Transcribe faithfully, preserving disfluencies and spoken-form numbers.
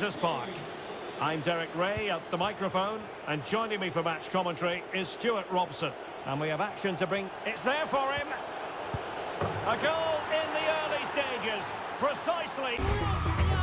Princes Park. I'm Derek Ray at the microphone, and joining me for match commentary is Stuart Robson. And we have action to bring. It's there for him. A goal in the early stages. Precisely.